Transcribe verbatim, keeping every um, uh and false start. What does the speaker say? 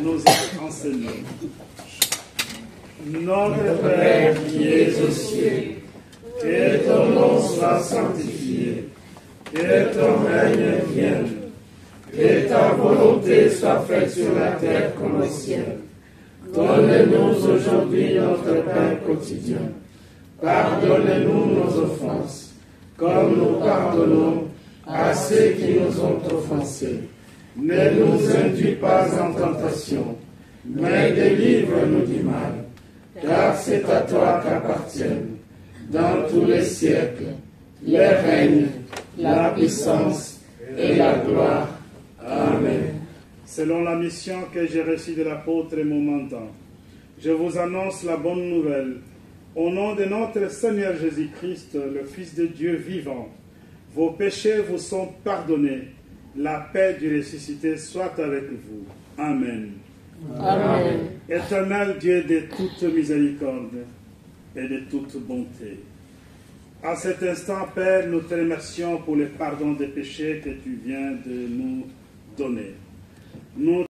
nous est enseigné. Notre Père qui es aux cieux, que ton nom soit sanctifié, que ton règne vienne, que ta volonté soit faite sur la terre comme au ciel. Donne-nous aujourd'hui notre pain quotidien. Pardonne-nous nos offenses, comme nous pardonnons à ceux qui nous ont offensés. Ne nous induis pas en tentation, mais délivre-nous du mal. Car c'est à toi qu'appartiennent, dans tous les siècles, le règne, la puissance et la gloire. Amen. Selon la mission que j'ai reçue de l'apôtre Momentan, je vous annonce la bonne nouvelle. Au nom de notre Seigneur Jésus-Christ, le Fils de Dieu vivant, vos péchés vous sont pardonnés. La paix du ressuscité soit avec vous. Amen. Amen. Éternel Dieu de toute miséricorde et de toute bonté, à cet instant, Père, nous te remercions pour le pardon des péchés que tu viens de nous donner. Nous